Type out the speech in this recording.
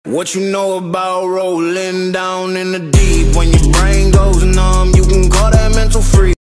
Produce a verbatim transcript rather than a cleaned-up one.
What you know about rolling down in the deep when your brain goes numb?